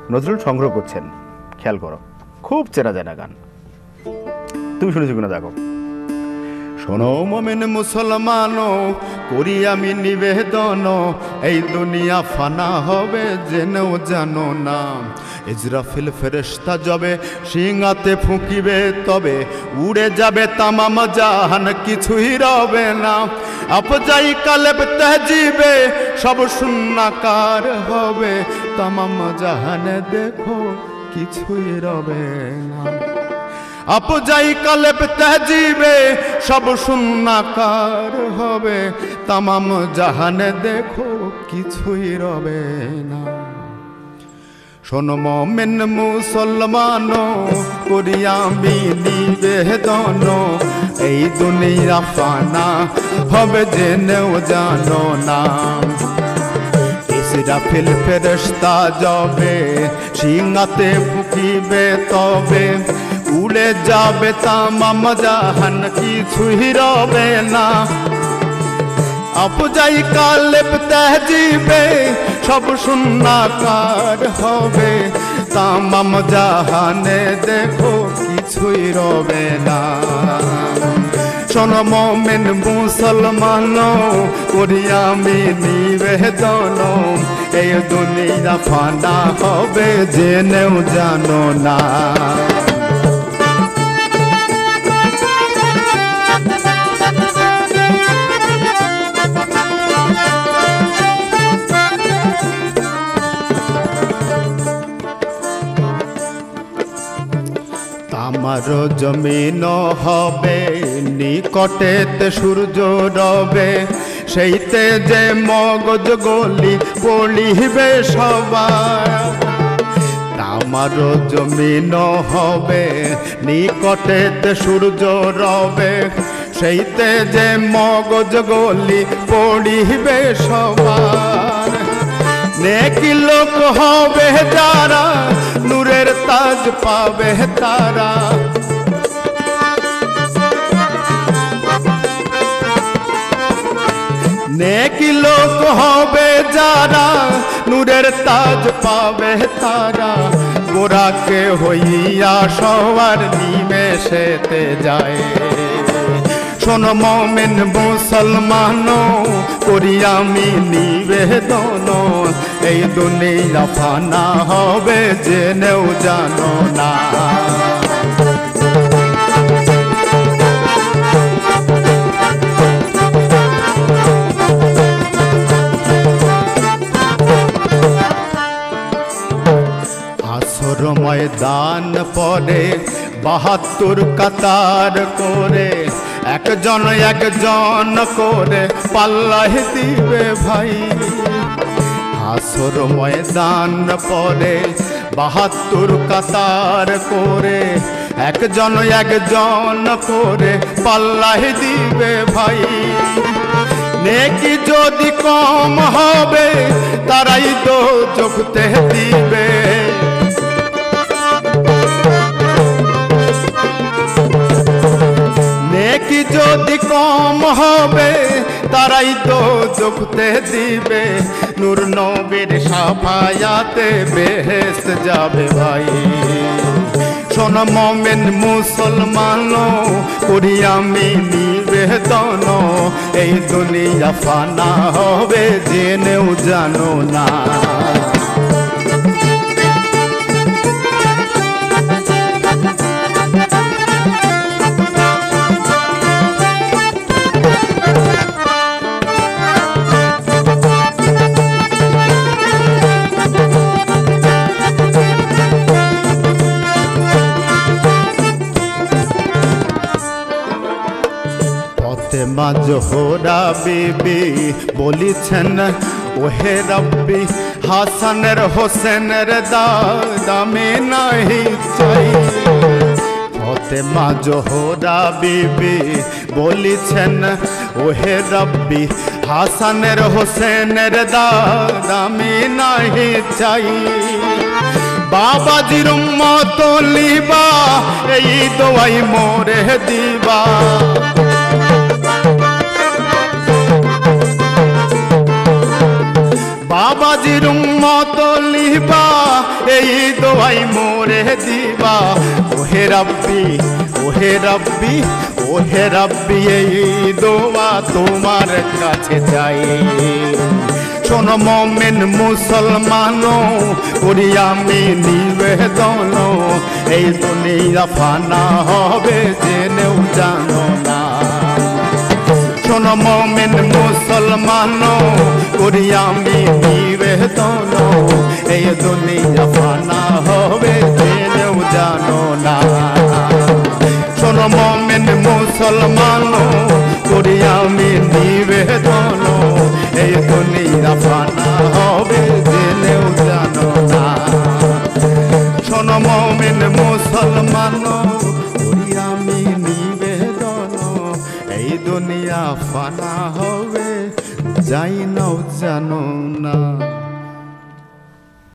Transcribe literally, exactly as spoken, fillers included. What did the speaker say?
নজরুল সংগ্রহ করছেন। খেয়াল করো, খুব চেনা জানা গান। তুমি শুনেছো কিনা দেখো। শোনো মোমেন মুসলমান, করি আমি নিবেদন, এই দুনিয়া ফানা হবে জেনেও জানো না। ইজরাফিল ফেরেশতা যাবে সিংহাতে ফুঁকিবে, তবে উড়ে যাবে তামাম জাহান, কিছুই রবে না। আপজাই কালেব তেজিবে সব শূন্যাকার হবে, তামাম জাহানে দেখো কিছুই রবে না। আপজাই কালেব তেজিবে সব শূন্যাকার হবে, তামাম জাহানে দেখো কিছুই রবে না। শোনো মোমেন মুসলমান, করি আমি নিবেদন, এই দুনিয়া ফানা হবে জেনেও জানো না। ইসরাফিল ফেরেশতা যাবে সিংহাতে ফুঁকিবে, তবে উড়ে যাবে তামাম জাহান, কিছুই রবে না। আপজাই কালেব তেজিবে সব শূন্যাকার হবে, তামাম জাহানে দেখো কিছুই রবে না। শোনো মোমেন মুসলমান, করি আমি নিবেদন, এই দুনিয়া ফানা হবে জেনেও জানো না। আমার জমিন হবে নিকটেতে সূর্য রবে, সেইতে যে মগজ গলি পড়িবে সবাই। আমার জমিন হবে নিকটেতে সূর্য রবে, সেইতে যে মগজ গলি পড়িবে সবাই। নেকি লোক হবে যারা, নূরের তাজ পাবে তারা। নেকি লোক হবে যারা, নূরের তাজ পাবে তারা। গোরাকে হইয়া সবার নিমেষেতে যায়। শোনো মোমেন মুসলমান, করি আমি নিবেদন, এই দুনিয়া ফানা হবে জেনেও জানো না। আসর ময়দান পরে বাহাত্তর কাতার করে, একজন একজন করে পাল্লাহ দিবে ভাই। আসর ময়দান পরে বাহাত্তর কাতার করে, একজন একজন করে পাল্লাহ দিবে ভাই। নেকি যদি কম হবে তারাই তো চোখতে দিবে, নেকি যদি কম হবে তারাই তো চোখতে দিবে। নূর নবীর সাফায়াতে বেহেশত যাবে ভাই। শোনো মোমেন মুসলমান, করি আমি নিবেদন, এই দুনিয়া ফানা হবে জেনেও জানো না। ফাতেমা জোহরা বিবি বলিছেন, ওহে রব্বি হাসানের হোসেনের দাদ আমি নাহি চাই। ফাতেমা জোহরা বিবি বলিছেন, ওহে রব্বি হাসানের হোসেনের দাদ আমি নাহি চাই। বাবাজির উম্মত লিবা, এই দোয়াই মোরে দিবা। বাবাজির উম্মত লিবা এই দোয়াই মোরে দিবা ওহে রাব্বি ওহে রাব্বি ওহে রাব্বি এই দোয়া তোমার কাছে চাই শোন মুমিন মুসলমান করি আমি নিবেদন এই দুনিয়া ফানা হবে জেনেও জানো না শোন মুমিন মুসলমান করি আমি নিবেদন এই দুনিয়া ফানা হবে জেনেও জানো না শোন মুমিন মুসলমান করি আমি নিবেদন এই দুনিয়া ফানা হবে জেনেও জানো না শোন মুমিন মুসলমান করি আমি নিবেদন এই দুনিয়া ফানা হবে যাই নাও জানো